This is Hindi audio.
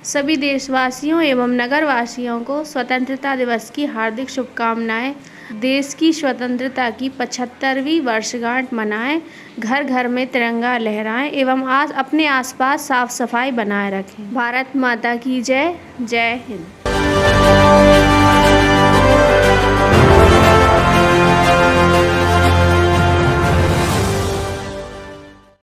सभी देशवासियों एवं नगरवासियों को स्वतंत्रता दिवस की हार्दिक शुभकामनाएं। देश की स्वतंत्रता की 75वीं वर्षगांठ मनाएं। घर घर में तिरंगा लहराएं एवं अपने आसपास साफ सफाई बनाए रखें। भारत माता की जय। जय हिंद।